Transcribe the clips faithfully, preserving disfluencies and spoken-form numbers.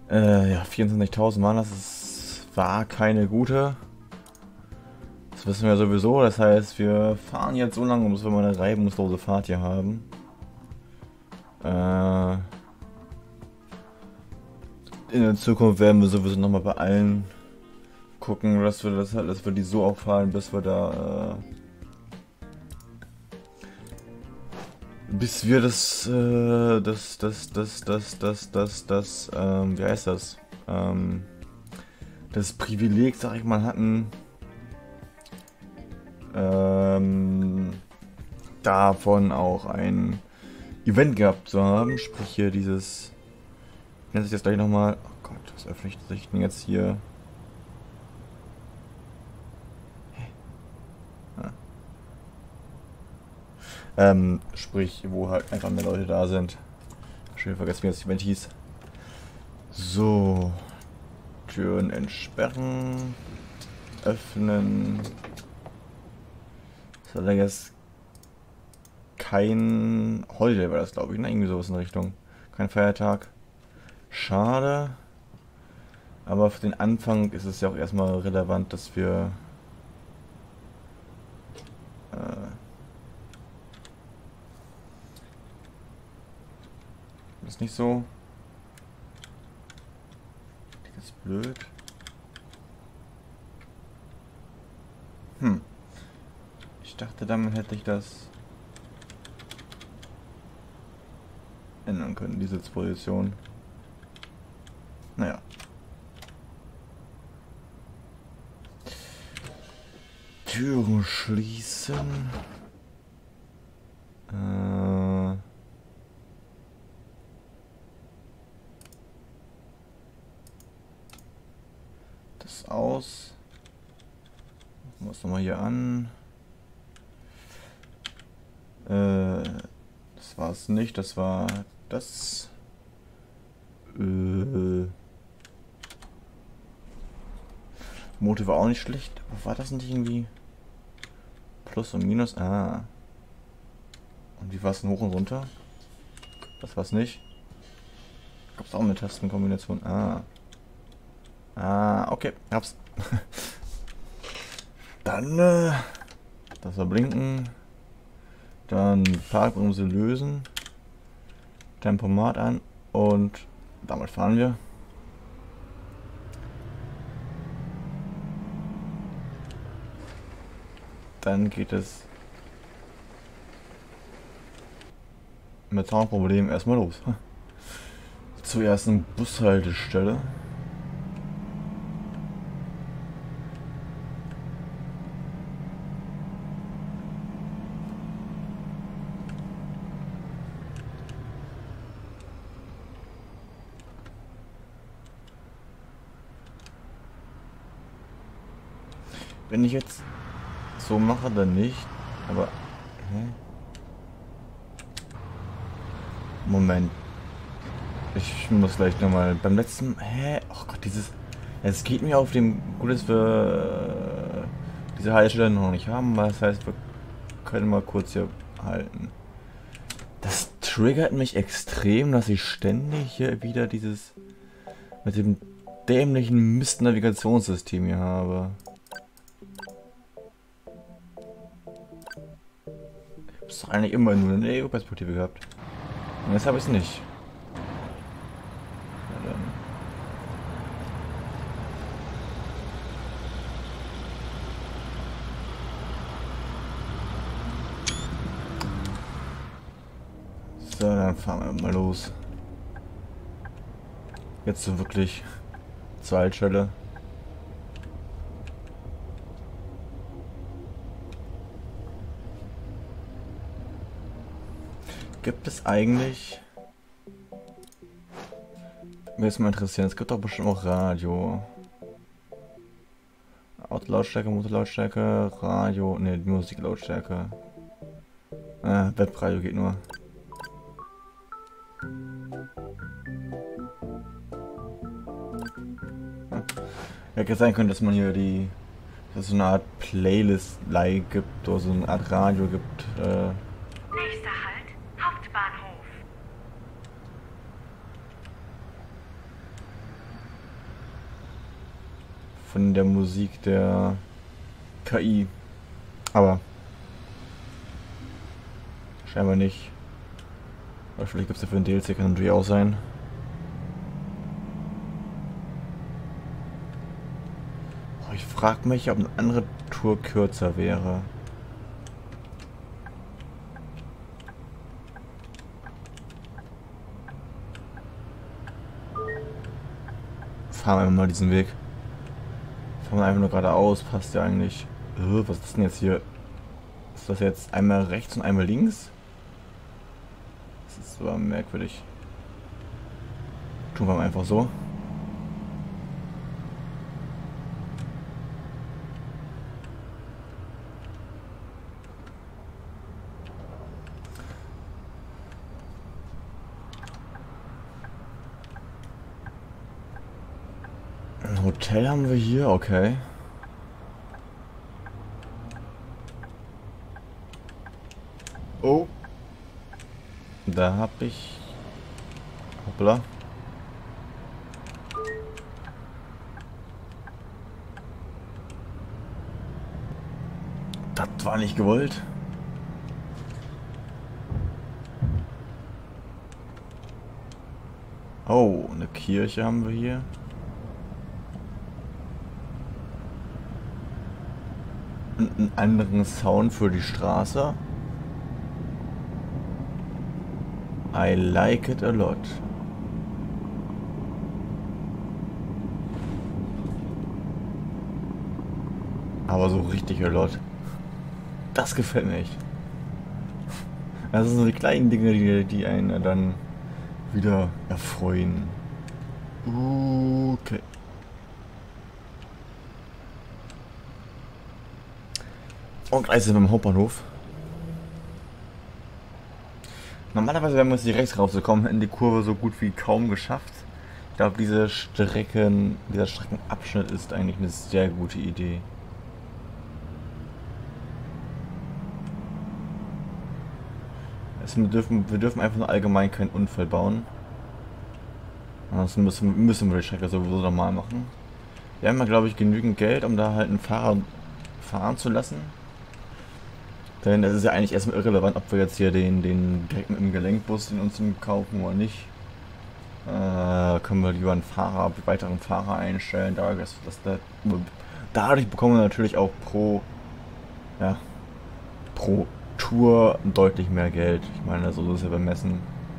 Äh, ja, vierundzwanzigtausend Mann, das ist, war keine gute. Das wissen wir sowieso, das heißt, wir fahren jetzt so lange, bis wir mal eine reibungslose Fahrt hier haben. Äh, in der Zukunft werden wir sowieso nochmal bei allen gucken, dass wir das halt, dass wir die so auffahren, bis wir da, äh, bis wir das, äh, das, das, das, das, das, das, das, ähm, wie heißt das, ähm, das Privileg, sag ich mal, hatten, ähm, davon auch ein Event gehabt zu haben, sprich hier dieses, wie nennt sich das gleich nochmal, oh Gott, was öffnet sich denn jetzt hier? Ähm, sprich, wo halt einfach mehr Leute da sind. Schön vergessen, wie das Event hieß. So. Türen entsperren. Öffnen. Das war jetzt kein Holiday, war das, glaube ich, ne? Irgendwie sowas in der Richtung. Kein Feiertag. Schade. Aber für den Anfang ist es ja auch erstmal relevant, dass wir äh, ist nicht so. Das ist blöd. Hm. Ich dachte, damit hätte ich das ändern können, die Sitzposition. Naja. Türen schließen. Äh. Das aus. Machen wir es nochmal hier an. Äh, das war es nicht, das war das. Äh, Motor war auch nicht schlecht, aber war das nicht irgendwie Plus und Minus? Ah. Und wie war es denn hoch und runter? Das war es nicht. Gab es auch eine Tastenkombination? Ah. Ah, okay, hab's. Dann, äh, das war blinken. Dann Parkbremse lösen. Tempomat an und damit fahren wir. Dann geht es mit Soundproblemen erstmal los. Zur ersten Bushaltestelle. Wenn ich jetzt so mache, dann nicht. Aber. Hä? Moment. Ich muss gleich nochmal. Beim letzten. Hä? Oh Gott, dieses. Es geht mir auf dem. Gut, dass wir äh, diese Haltestelle noch nicht haben. Das heißt, wir können mal kurz hier halten. Das triggert mich extrem, dass ich ständig hier wieder dieses. Mit dem dämlichen Mist-Navigationssystem hier habe. Ich habe eigentlich immer nur eine E U-Perspektive gehabt. Und jetzt habe ich es nicht. Ja, dann. So, dann fahren wir mal los. Jetzt so wirklich zur Haltestelle. Gibt es eigentlich... Mir ist mal interessieren, es gibt doch bestimmt auch Radio. Autolautstärke, Motorlautstärke, Radio, ne, Musiklautstärke. Äh, Webradio geht nur. Ja, hätte sein können, dass man hier die... dass es so eine Art Playlist-Like gibt, oder so eine Art Radio gibt. Äh, Nächster Halt, Hauptbahnhof. von der Musik der K I. Aber scheinbar nicht. Oder vielleicht gibt es dafür ein D L C, kann natürlich auch sein. Oh, ich frage mich, ob eine andere Tour kürzer wäre. Fahren wir einfach mal diesen Weg. Fahren wir einfach nur geradeaus, passt ja eigentlich. Äh, was ist denn jetzt hier? Ist das jetzt einmal rechts und einmal links? Das ist so merkwürdig. Tun wir mal einfach so. Ein Hotel haben wir hier, okay. Oh. Da hab ich... Hoppla. Das war nicht gewollt. Oh, eine Kirche haben wir hier. Und einen anderen Sound für die Straße. I like it a lot. Aber so richtig a lot. Das gefällt mir echt. Das sind so die kleinen Dinge, die, die einen dann wieder erfreuen. Okay. Und gleich sind wir im Hauptbahnhof. Normalerweise wären wir jetzt hier rechts rausgekommen, hätten die Kurve so gut wie kaum geschafft. Ich glaube, diese Strecken, dieser Streckenabschnitt ist eigentlich eine sehr gute Idee. Also wir, dürfen, wir dürfen einfach nur allgemein keinen Unfall bauen. Ansonsten müssen, müssen wir die Strecke sowieso normal machen. Wir haben ja, glaube ich, genügend Geld, um da halt einen Fahrer fahren zu lassen. Denn es ist ja eigentlich erstmal irrelevant, ob wir jetzt hier den, den direkt mit dem Gelenkbus den uns kaufen oder nicht. Äh, können wir lieber einen Fahrer, weiteren Fahrer einstellen. Da, das, das, das, dadurch bekommen wir natürlich auch pro, ja, pro Tour deutlich mehr Geld. Ich meine, so ist es ja bemessen.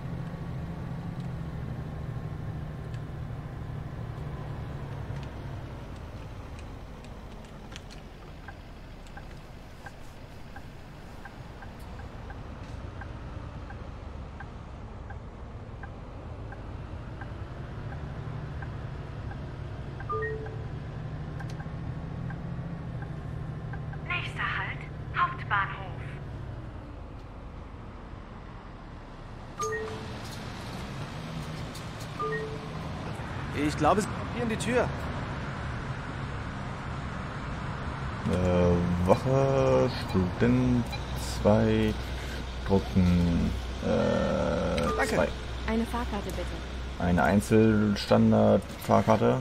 Ich glaube, sie blockieren die Tür. Äh, Wache, Student zwei, drucken, äh, Danke. zwei. Eine Fahrkarte bitte. Eine Einzelstandard-Fahrkarte.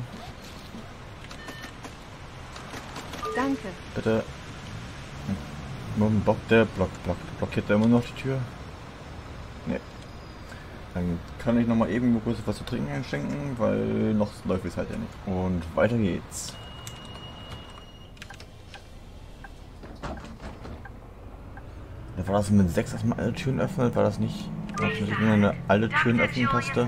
Danke. Bitte. Warum blockt der? Block, block, blockiert der immer noch die Tür? Ne. Dann kann ich nochmal eben kurz was zu trinken einschenken, weil noch läuft es halt ja nicht. Und weiter geht's. Da war das mit sechs, dass man alle Türen öffnet? War das nicht? War das nicht eine alle Türen öffnen Taste?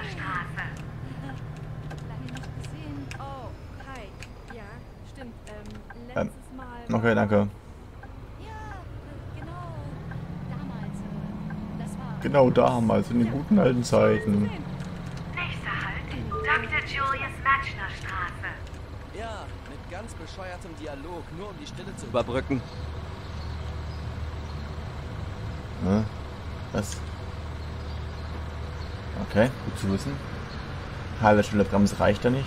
Oh, hi. Ja, stimmt. Ähm, Ähm, letztes Mal. Okay, danke. Ja, genau. Damals. äh, Das war. Genau damals, in den guten alten Zeiten. Nächster Halt, Doktor Julius Matschner Straße. Ja, mit ganz bescheuertem Dialog, nur um die Stille zu überbrücken. Ne? Was? Okay, gut zu wissen. Halbe Stelle Bremse reicht da nicht.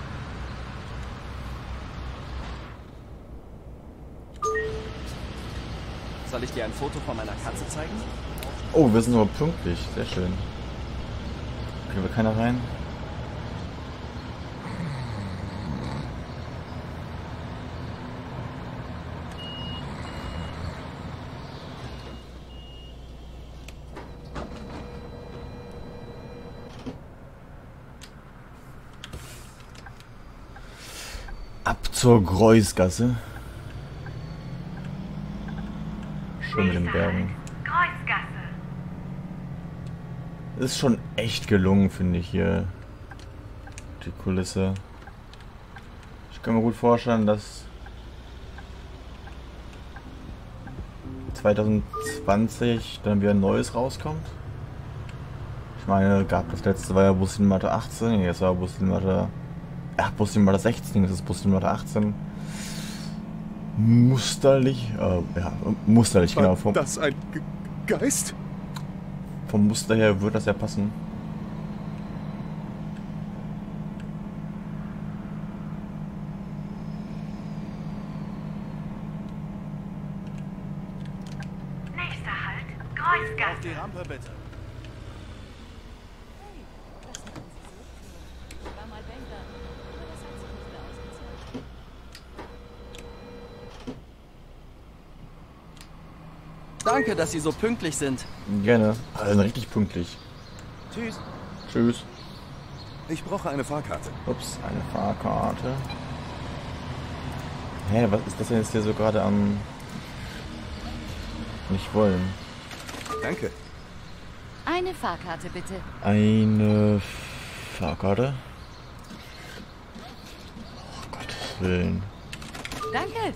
Soll ich dir ein Foto von meiner Katze zeigen? Oh, wir sind aber pünktlich. Sehr schön. Okay, will keiner rein? Ab zur Kreuzgasse. Schön mit den Bergen. Kreuzgasse. Ist schon echt gelungen, finde ich hier. Die Kulisse. Ich kann mir gut vorstellen, dass zwanzig zwanzig dann wieder ein neues rauskommt. Ich meine, gab das letzte war ja Bussimulator achtzehn, jetzt war Bussimulator Ach, Bussimulator sechzehn, das ist Bussimulator achtzehn. Musterlich, äh, ja, musterlich, War genau. Vom, das ein Ge Geist? vom Muster her wird das ja passen. Nächster Halt, Auf Kreuzgasse. die Rampe bitte. Hey, das machen Sie so cool. Ich war mal Banker, aber das hat sich nicht mehr ausgezahlt. Danke, dass Sie so pünktlich sind. Gerne. Also richtig pünktlich. Tschüss. Tschüss. Ich brauche eine Fahrkarte. Ups, eine Fahrkarte. Hä, was ist das denn jetzt hier so gerade am nicht wollen? Danke. Eine Fahrkarte bitte. Eine Fahrkarte? Oh Gottes Willen. Danke.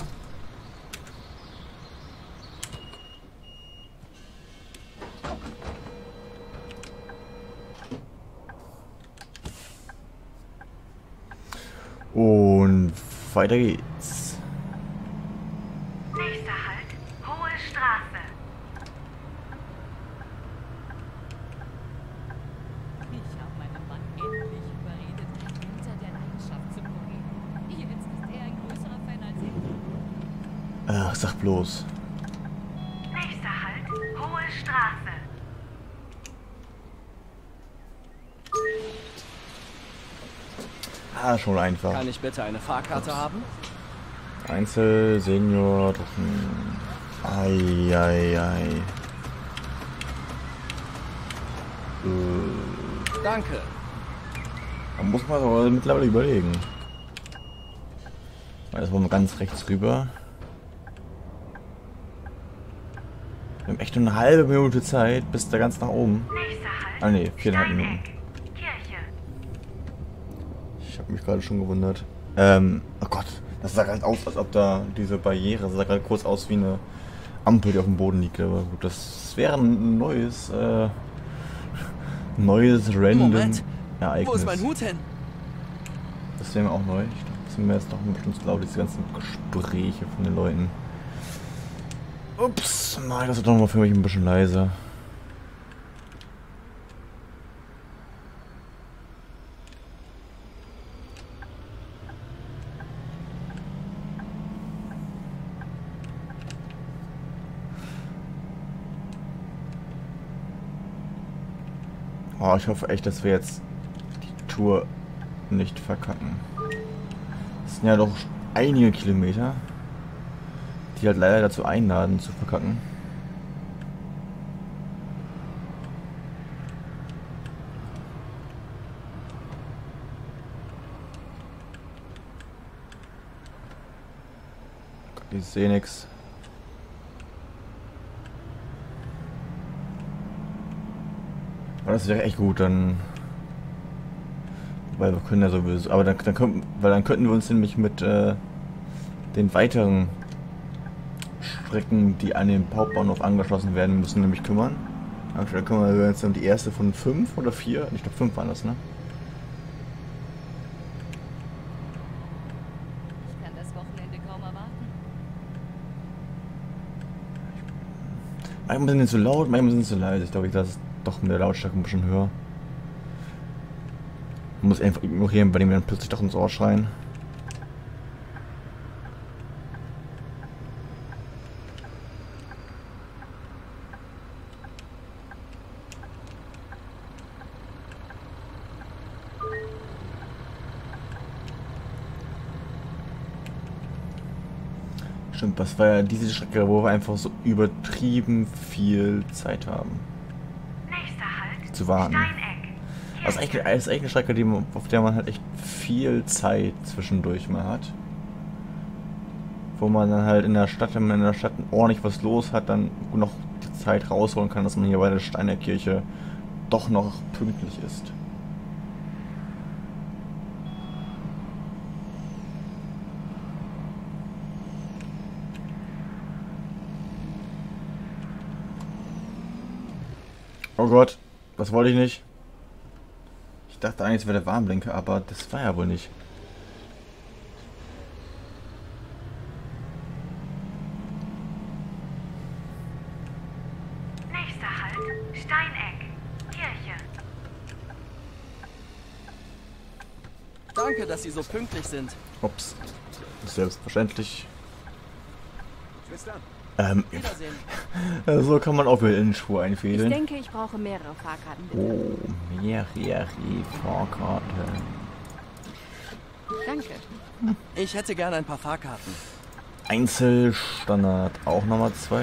Und weiter geht's. Nächster Halt, Hohe Straße. Ich habe meinen Mann endlich überredet, hinter der Leidenschaft zu gucken. Jetzt ist er ein größerer Fan als ich. Ach, sag bloß. Nächster Halt, Hohe Straße. Ah, schon einfach. Kann ich bitte eine Fahrkarte haben? Einzel, Senior, Drucken. Ei, ei, ei. Äh, Danke. da muss man aber mittlerweile überlegen. Jetzt wollen wir ganz rechts rüber. Wir haben echt nur eine halbe Minute Zeit bis da ganz nach oben. Nächster Halt, Ah ne, viereinhalb Minuten. Steineck. Kirche. Ich habe mich gerade schon gewundert. Ähm, oh Gott, das sah gerade aus, als ob da diese Barriere, das sah gerade kurz aus wie eine Ampel, die auf dem Boden liegt. Aber gut, das wäre ein neues, äh, neues random Moment. Ereignis. Wo ist mein Hut hin? Das wäre mir auch neu. Ich glaube, das sind mir jetzt noch bestimmt zu laut, diese ganzen Gespräche von den Leuten. Ups, mach das doch mal für mich ein bisschen leiser. Oh, ich hoffe echt, dass wir jetzt die Tour nicht verkacken. Das sind ja doch einige Kilometer, die halt leider dazu einladen zu verkacken. Ich sehe nichts. Aber das wäre echt gut, dann. Weil wir können ja sowieso. Aber dann, dann können, weil dann könnten wir uns nämlich mit äh, den weiteren Strecken, die an den Hauptbahnhof angeschlossen werden müssen, nämlich kümmern. Da kümmern wir uns um die erste von fünf oder vier. Ich glaube fünf waren das, ne? Ich kann das Wochenende kaum erwarten. Manchmal sind sie zu laut, manchmal sind sie zu leise. Ich glaube, ich lasse es doch mit der Lautstärke ein bisschen höher. Man muss einfach ignorieren, bei dem wir dann plötzlich doch ins Ohr schreien. Stimmt, das war ja diese Strecke, wo wir einfach so übertrieben viel Zeit haben. Nächster Halt, Zu warten. Steineck. Das ist eigentlich, das ist eigentlich eine Strecke, die man, auf der man halt echt viel Zeit zwischendurch mal hat. wo man dann halt in der Stadt, wenn man in der Stadt ordentlich was los hat, dann noch die Zeit rausholen kann, dass man hier bei der Steinerkirche doch noch pünktlich ist. Oh Gott, das wollte ich nicht. Ich dachte eigentlich, es wäre der Warnblinker, aber das war ja wohl nicht. Nächster Halt, Steineck, Kirche. Danke, dass Sie so pünktlich sind. Ups, ist selbstverständlich. Schwester, Ähm, Wiedersehen. so kann man auch wieder Innenschuhe Ich einfädeln. denke, ich brauche mehrere Fahrkarten, bitte. Oh, mehrere Fahrkarten. Danke. Ich hätte gerne ein paar Fahrkarten. Einzelstandard auch nochmal zwei.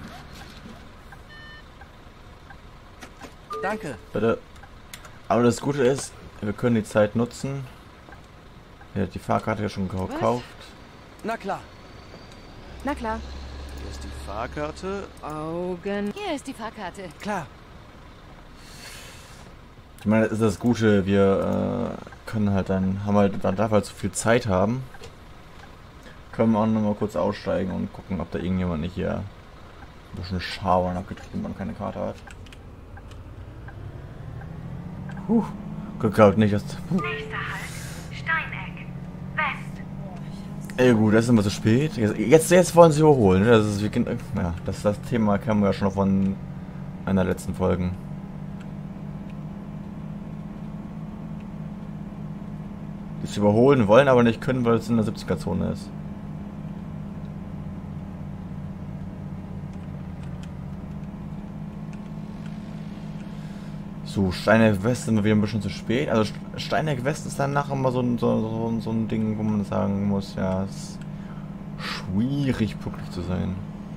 Danke. Bitte. Aber das Gute ist, wir können die Zeit nutzen. Er hat die Fahrkarte ja schon gekauft. Na klar. Na klar. hier ist die Fahrkarte. Augen. Hier ist die Fahrkarte. Klar. Ich meine, das ist das Gute, wir äh, können halt dann, haben halt, dann darf halt so viel Zeit haben. Können wir auch noch mal kurz aussteigen und gucken, ob da irgendjemand nicht hier ein bisschen schauern abgetrieben, wenn man keine Karte hat. Puh, Glück gehabt nicht, dass... Puh. Nächster Halt, Steineck, West. Ey gut, das ist immer zu spät. Jetzt, jetzt, jetzt wollen sie überholen. Ne? Das ist, wir, ja, das, das Thema kennen wir ja schon von einer der letzten Folgen. Die es überholen wollen, aber nicht können, weil es in der siebziger-Zone ist. So, Steineck West sind wir wieder ein bisschen zu spät. Also Steineck West ist dann nachher mal so ein, so, so, so ein Ding, wo man sagen muss, ja, es ist schwierig pünktlich zu sein.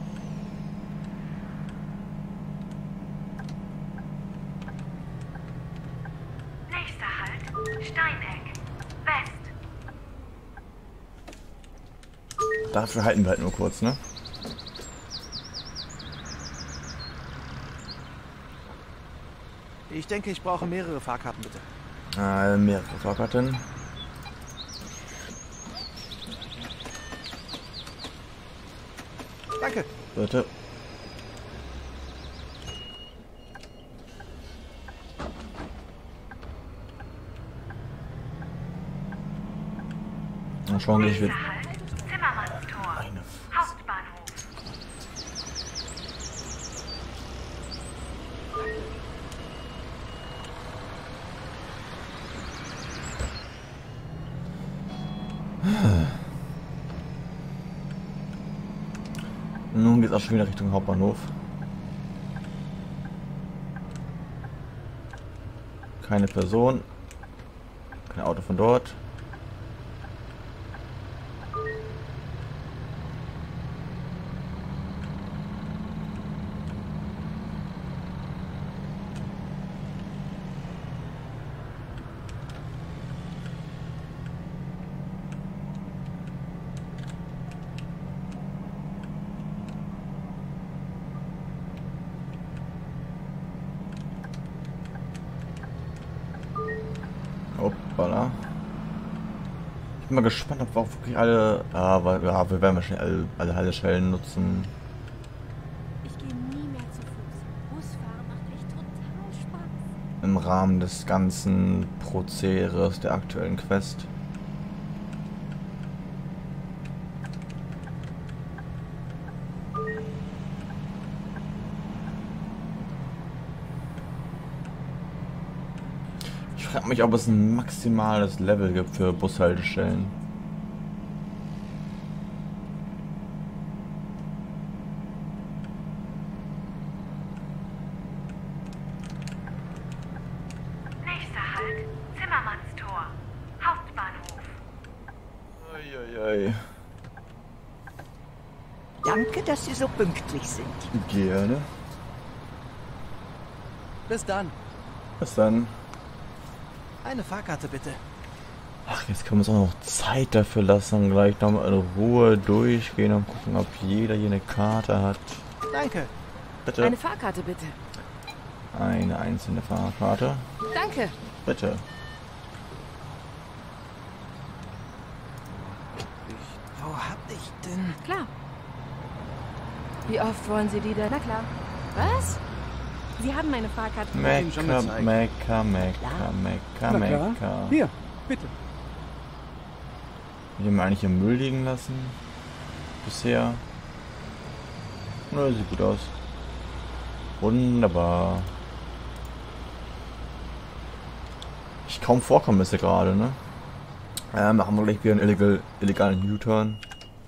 Nächster Halt, Steineck, West. Dafür halten wir halt nur kurz, ne? Ich denke, ich brauche mehrere Fahrkarten, bitte. Äh, mehrere Fahrkarten. Danke. Bitte. Dann schauen wir, ich will. Nächster Halt, Zimmermannstor, Meine F- Hauptbahnhof. Nun geht es auch schon wieder Richtung Hauptbahnhof. Keine Person. Kein Auto von dort. Hoppala. Ich bin mal gespannt, ob wir auch wirklich alle... Aber ja, wir werden wahrscheinlich alle, alle Haltestellen nutzen. Ich gehe nie mehr zu Fuß. Busfahren macht echt total Spaß. Im Rahmen des ganzen Prozederes der aktuellen Quest. Ich frage mich, ob es ein maximales Level gibt für Bushaltestellen. Nächster Halt, Zimmermannstor, Hauptbahnhof. Uiuiui. Danke, dass Sie so pünktlich sind. Gerne. Bis dann. Bis dann. Eine Fahrkarte bitte. Ach, jetzt können wir uns auch noch Zeit dafür lassen, gleich nochmal in Ruhe durchgehen und gucken, ob jeder hier eine Karte hat. Danke. Bitte. Eine Fahrkarte, bitte. Eine einzelne Fahrkarte. Danke. Bitte. Wo hab ich denn? Klar. Wie oft wollen Sie die denn? Na klar. Was? Sie haben meine Fahrkarte. ihm schon Mecker, gezeigt. Mecker, Mecker, Mecker, Na klar. Mecker. Hier, bitte. Ich habe eigentlich im Müll liegen lassen. Bisher. Na, sieht gut aus. Wunderbar. Ich kaum Vorkommnisse gerade, ne? Äh, machen wir gleich wieder einen illegal, illegalen U-Turn.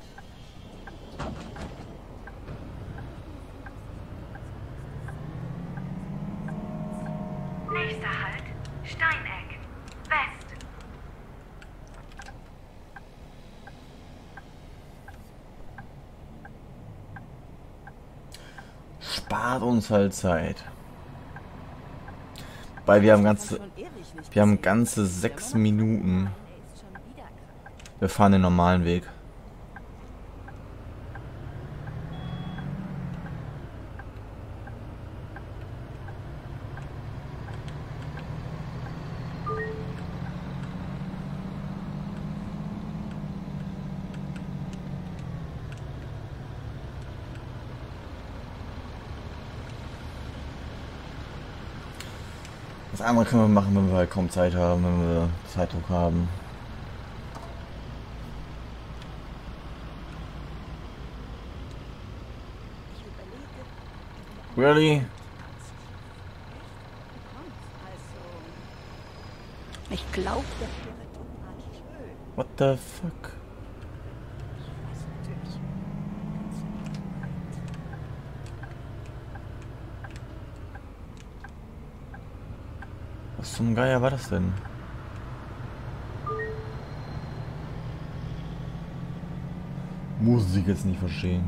Nächster Halt, Steineck. West. Spart uns halt Zeit. Weil wir haben ganze, wir haben ganze sechs Minuten. Wir fahren den normalen Weg. Das andere können wir machen, wenn wir halt kaum Zeit haben, wenn wir Zeitdruck haben. Really? Ich glaube, das wäre total schön. What the fuck? Was natürlich. Was zum Geier war das denn? Muss ich jetzt nicht verstehen.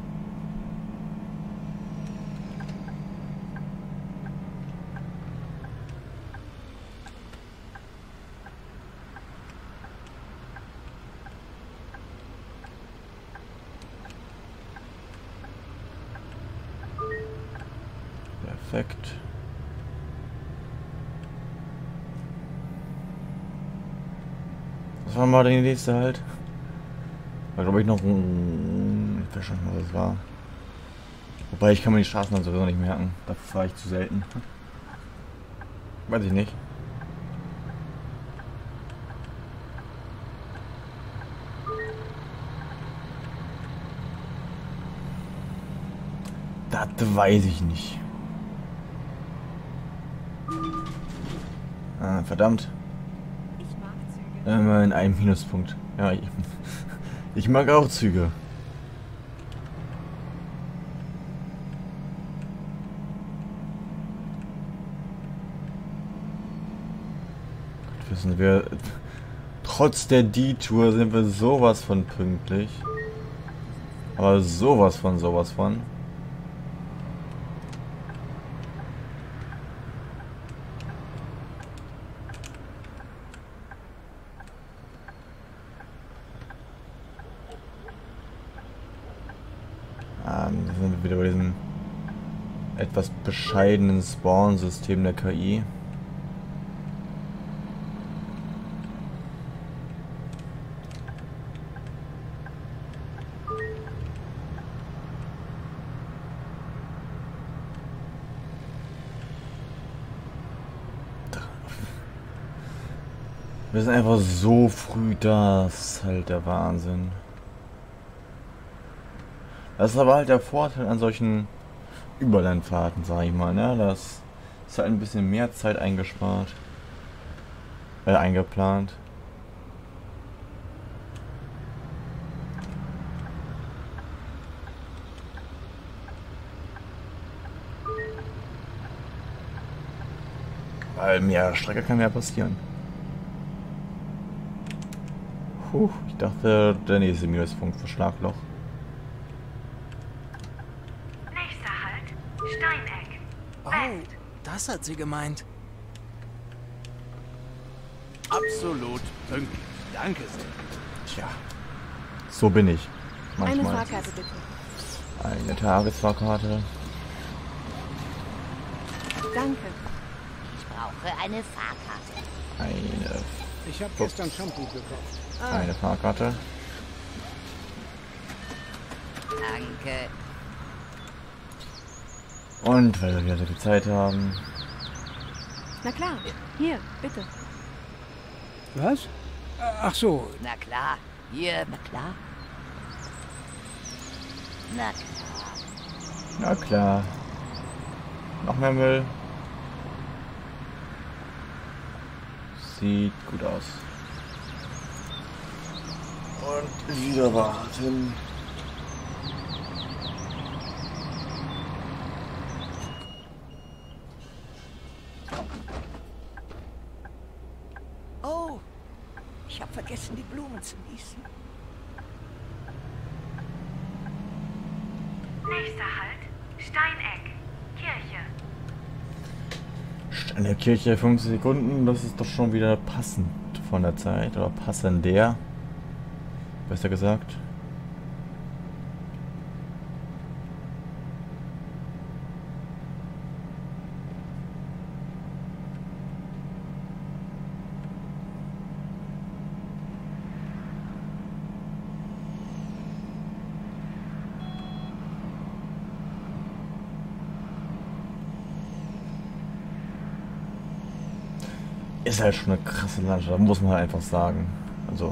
Perfekt. Was war mal der nächste halt? War glaube ich noch ein... Ich weiß schon, was das war. Wobei ich kann mir die Straßen dann sowieso nicht merken. Dafür fahre ich zu selten. Weiß ich nicht. Das weiß ich nicht. Ah, verdammt. Ich mag Züge. Immerhin ein Minuspunkt. Ja, ich, ich mag auch Züge. Gott, wissen wir. Trotz der Detour sind wir sowas von pünktlich. Aber sowas von sowas von. Ähm, da sind wir wieder bei diesem etwas bescheidenen Spawn-System der K I. Wir sind einfach so früh da, das ist halt der Wahnsinn. Das ist aber halt der Vorteil an solchen Überlandfahrten, sag ich mal, ne? Das ist halt ein bisschen mehr Zeit eingespart. Äh, eingeplant. Weil mehr Strecke kann ja passieren. Puh, ich dachte, der nächste Minuspunkt für Schlagloch. Nächster Halt, Steineck. Oh, West. das hat sie gemeint. Ab absolut pünktlich. Danke sehr. Tja, so bin ich. Eine Manchmal. Fahrkarte bitte. Eine Tagesfahrkarte. Danke. Ich brauche eine Fahrkarte. Eine, Ich habe gestern Shampoo gekauft. eine Fahrkarte. Danke. Und weil wir wieder so viel Zeit haben. Na klar. Hier, bitte. Was? Ach so, Na klar. Hier, na klar. Na klar. Na klar. Noch mehr Müll. Sieht gut aus. Und wieder warten. Oh, ich habe vergessen, die Blumen zu gießen. Nächster Halt, Steineck, Kirche. In der Kirche fünfzehn Sekunden, das ist doch schon wieder passend von der Zeit. Oder passender. Besser gesagt. Ist halt schon eine krasse Landschaft, muss man halt einfach sagen. Also,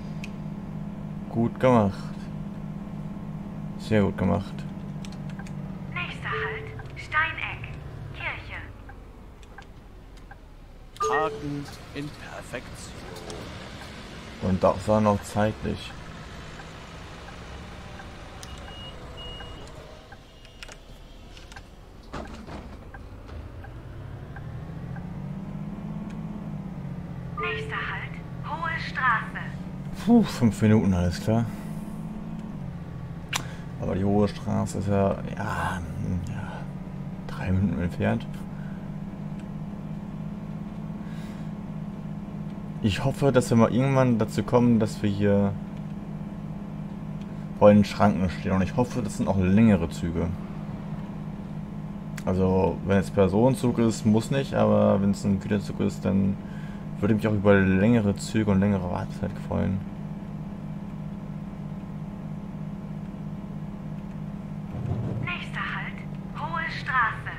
gut gemacht. Sehr gut gemacht. Nächster Halt, Steineck, Kirche. Parken in Perfektion. Und auch war noch zeitlich. Nächster Halt, Hohe Straße. Puh, fünf Minuten, alles klar. Aber die Hohe Straße ist ja, ja, ja drei Minuten entfernt. Ich hoffe, dass wir mal irgendwann dazu kommen, dass wir hier vor den Schranken stehen. Und ich hoffe, das sind auch längere Züge. Also, wenn es Personenzug ist, muss nicht, aber wenn es ein Güterzug ist, dann würde mich auch über längere Züge und längere Wartezeit freuen. Nächster Halt, Hohe Straße.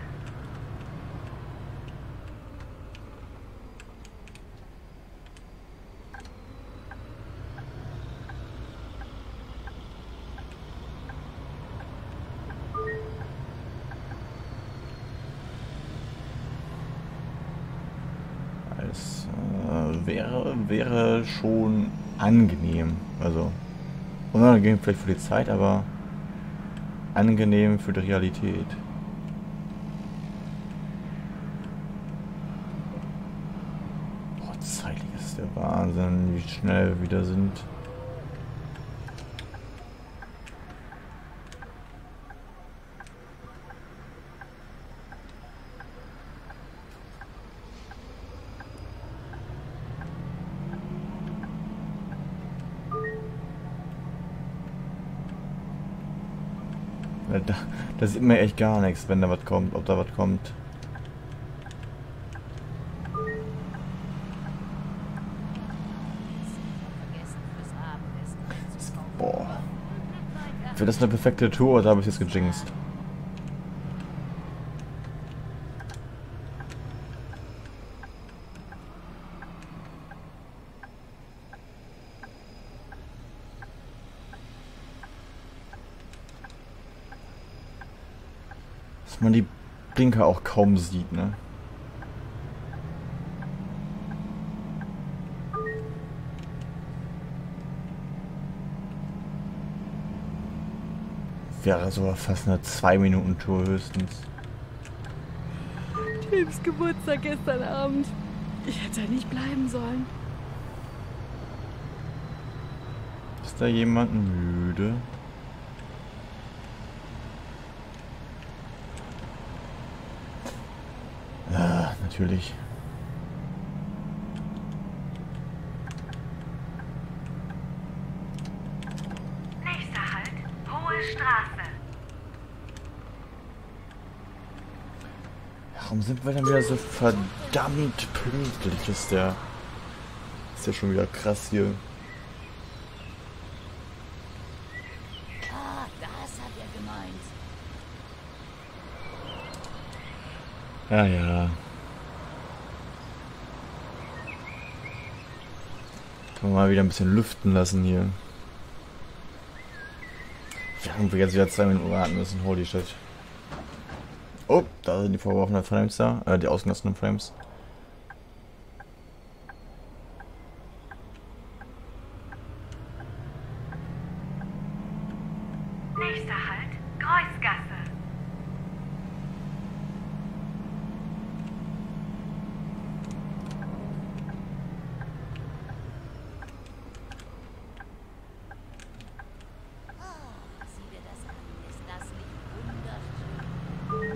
Es äh, wäre, wäre schon angenehm. Also, unangenehm vielleicht für die Zeit, aber angenehm für die Realität. Boah, zeitlich ist der Wahnsinn, wie schnell wir wieder sind. Da, da sieht man echt gar nichts, wenn da was kommt, ob da was kommt. Boah. Für das eine perfekte Tour, oder habe ich jetzt gejinxt? Dass man die Blinker auch kaum sieht, ne? Wäre sogar fast eine zwei Minuten Tour höchstens. Tims Geburtstag gestern Abend. Ich hätte nicht bleiben sollen. Ist da jemand müde? Ja, natürlich. Warum sind wir denn wieder so verdammt pünktlich? Ist der. Ist ja schon wieder krass hier. Ah, das hat er gemeint. Ja, ja. Können wir mal wieder ein bisschen lüften lassen hier. Während wir jetzt wieder zwei Minuten warten müssen. Holy shit. Oh, da sind die vorgeworfenen Frames da. Äh, die ausgelassenen Frames. Nächster Halt, Kreuzgasse. Sieh dir das an. Ist das nicht wunderschön?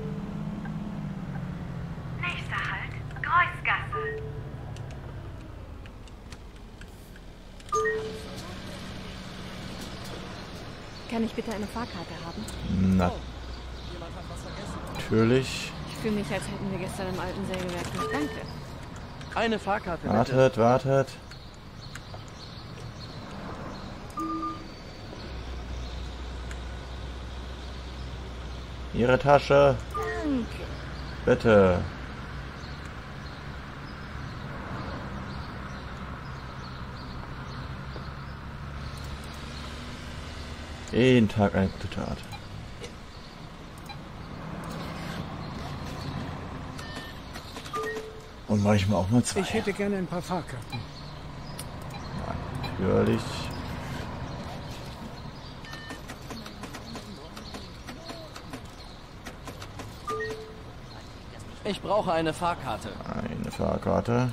Nächster Halt, Kreuzgasse. Kann ich bitte eine Fahrkarte haben? Na, Jemand hat was vergessen. natürlich. Ich fühle mich, als hätten wir gestern im alten Sägewerk durch. Danke. Eine Fahrkarte, bitte. Wartet, wartet. Ihre Tasche. Danke. Bitte. Jeden Tag eine gute Tat. Und manchmal auch nur zwei. Ich hätte gerne ein paar Fahrkarten. Natürlich. Ich brauche eine Fahrkarte. Eine Fahrkarte.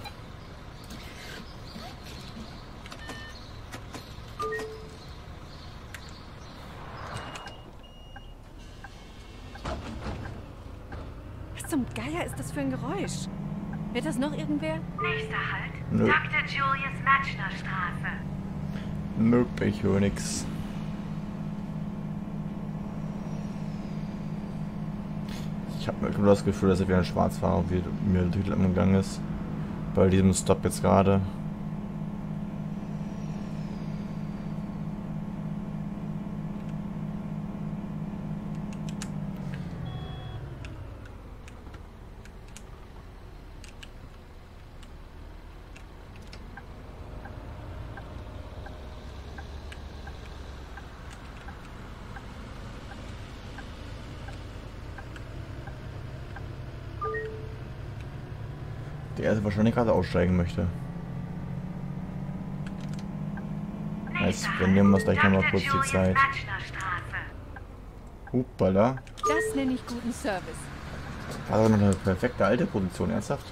Was zum Geier ist das für ein Geräusch? Hört das noch irgendwer? Nächster Halt, Nö. Doktor Julius Matschner Straße. Nope, ich höre nix. Ich habe nur das Gefühl, dass er wieder ein Schwarzfahrer, wie mir der Titel angegangen ist. Bei diesem Stop jetzt gerade. Der erste wahrscheinlich gerade aussteigen möchte. Heißt, wir nehmen uns gleich nochmal kurz die Zeit. Hupala. Das nenne ich guten Service. War doch noch eine perfekte alte Position, ernsthaft?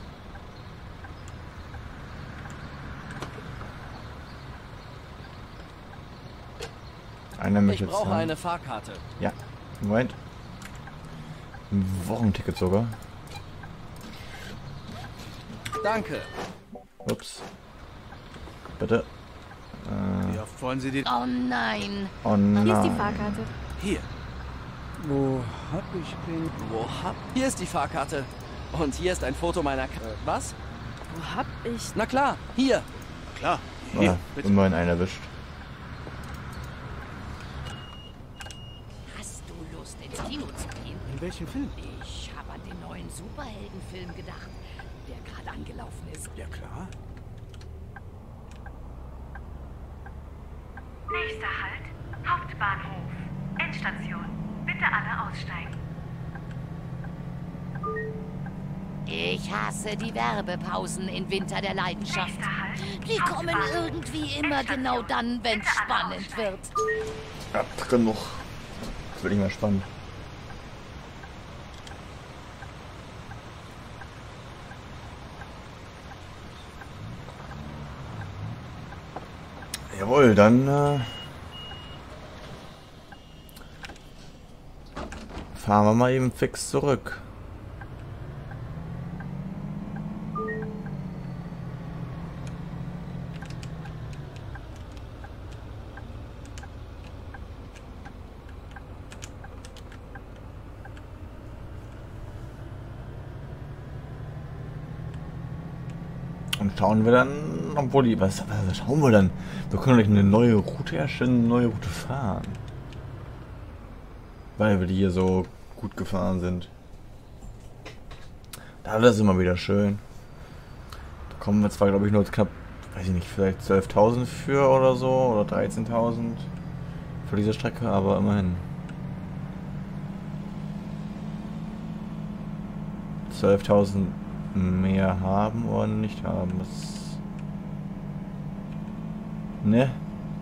Einer Ich möchte jetzt brauche haben. eine Fahrkarte. Ja, Moment. Ein Wochenticket sogar. Danke. Ups. Bitte. Äh, Wie oft wollen Sie die... Oh nein. oh Hier ist die nein. Fahrkarte. Hier. Wo hab ich den... Wo hab... Hier ist die Fahrkarte. Und hier ist ein Foto meiner... K äh, was? Wo hab ich... Na klar, hier. Klar. Hier, Oh, bitte. immerhin einen erwischt. Hast du Lust, ins Kino zu gehen? In welchem Film? Ich habe an den neuen Superheldenfilm gedacht, der gerade angelaufen ist. Ja, klar. Nächster Halt, Hauptbahnhof. Endstation. Bitte alle aussteigen. Ich hasse die Werbepausen in Winter der Leidenschaft. Nächster Halt, Die kommen Hauptbahnhof. irgendwie immer Endstation. genau dann, wenn es Bitte alle spannend aussteigen. wird. Ja, genug. Das wird nicht mehr spannend. Jawohl, dann äh, fahren wir mal eben fix zurück. Und schauen wir dann, obwohl die, was, was schauen wir dann? Wir können gleich eine neue Route erstellen, eine neue Route fahren. Weil wir die hier so gut gefahren sind. Das ist immer wieder schön. Da kommen wir zwar, glaube ich, nur knapp, weiß ich nicht, vielleicht zwölftausend für oder so, oder dreizehntausend für diese Strecke, aber immerhin. zwölftausend mehr haben oder nicht haben. Das ne?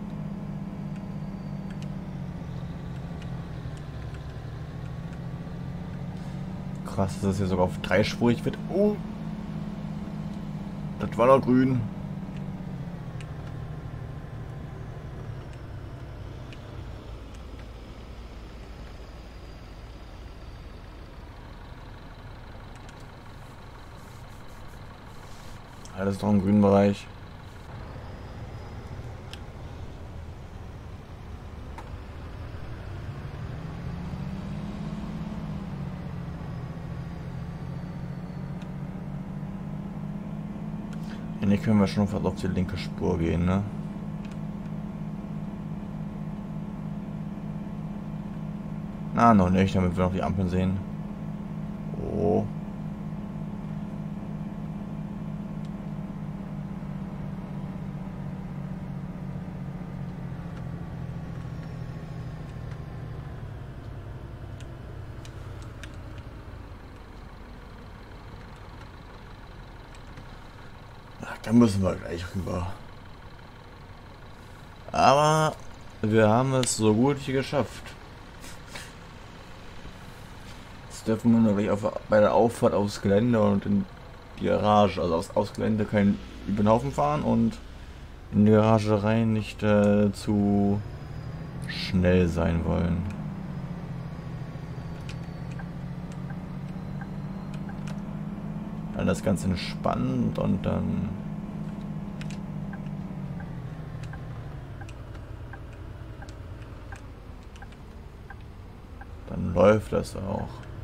Krass, dass das hier sogar auf dreispurig wird. Oh! Das war noch grün. Alles doch im grünen Bereich. Hier können wir schon fast auf die linke Spur gehen, ne? Na, noch nicht, damit wir noch die Ampeln sehen. Oh. Da müssen wir gleich rüber. Aber wir haben es so gut wie geschafft. Jetzt dürfen wir nur gleich auf, bei der Auffahrt aufs Gelände und in die Garage, also aufs, aufs Gelände keinen über den Haufen fahren und in die Garage rein nicht äh, zu schnell sein wollen. Alles ganz entspannt und dann dann läuft das auch.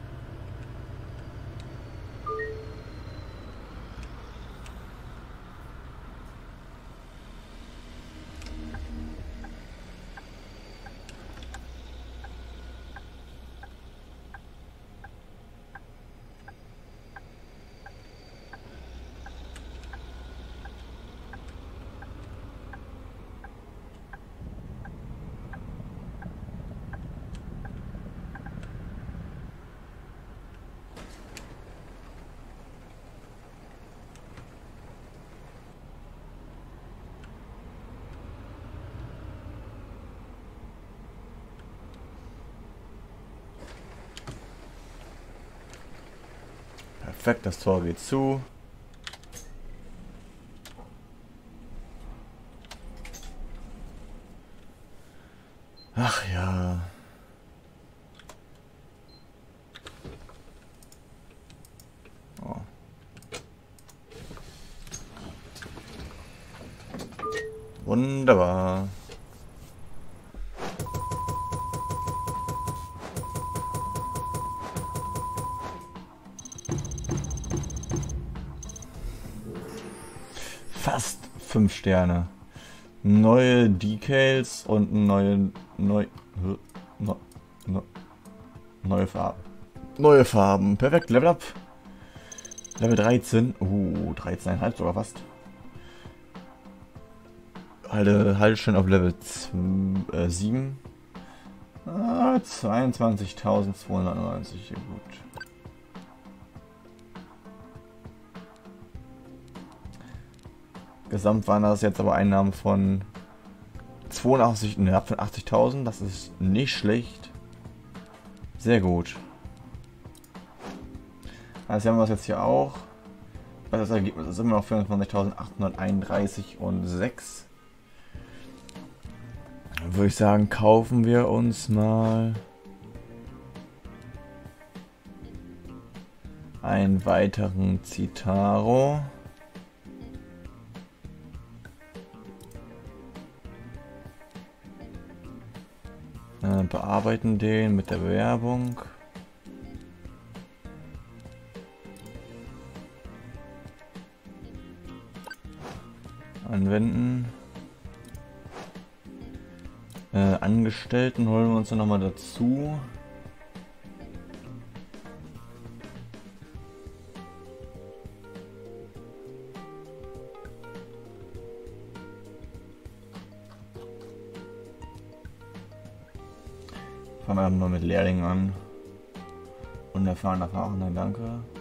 Perfekt, das Tor geht zu. Ach ja. Oh. Wunderbar. Fast fünf Sterne. Neue Decals und neue neu, neu, neu, neue Farben. Neue Farben. Perfekt. Level up. Level dreizehn. Uh, dreizehn Komma fünf sogar fast. Halte, halte schon auf Level sieben. Ah, zweiundzwanzigtausendzweihundertneunzig. Ja, gut. Gesamt waren das jetzt aber Einnahmen von zweiundachtzig, ne, von achtzigtausend. Das ist nicht schlecht. Sehr gut. Also haben wir es jetzt hier auch. Das Ergebnis ist immer noch vierundzwanzigtausendachthunderteinunddreißig und sechs. Dann würde ich sagen, kaufen wir uns mal einen weiteren Citaro. Bearbeiten den mit der Bewerbung. anwenden. Äh, Angestellten holen wir uns dann nochmal dazu. Fangen wir mal mit Lehrlingen an. Unerfahrener Fahrer, danke.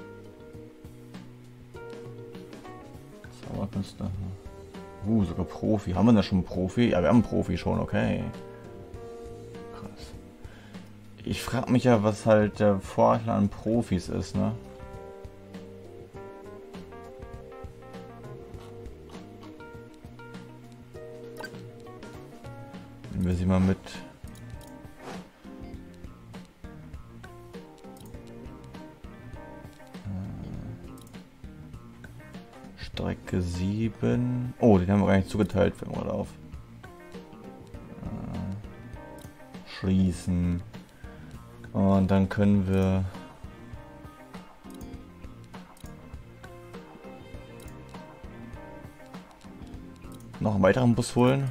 Zauberkünstler. Uh, sogar Profi. Haben wir da schon einen Profi? Ja, wir haben einen Profi schon, okay. Krass. Ich frage mich ja, was halt der Vorteil an Profis ist, ne? Nehmen wir sie mal mit. Strecke sieben. Oh, den haben wir gar nicht zugeteilt für den Urlaub. Äh, schließen. Und dann können wir noch einen weiteren Bus holen.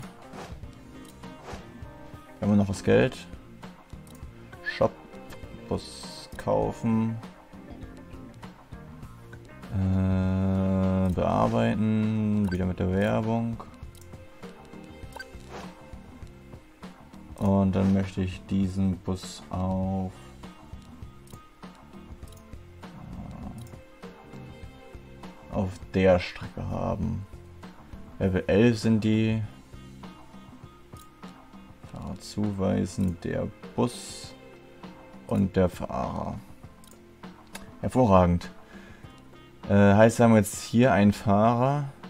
Wir haben noch was Geld. Shop, Bus kaufen. Äh, bearbeiten, wieder mit der Werbung. Und dann möchte ich diesen Bus auf auf der Strecke haben. Level elf sind die. Fahrer zuweisen, der Bus und der Fahrer. Hervorragend. Äh, heißt, wir haben jetzt hier einen Fahrer.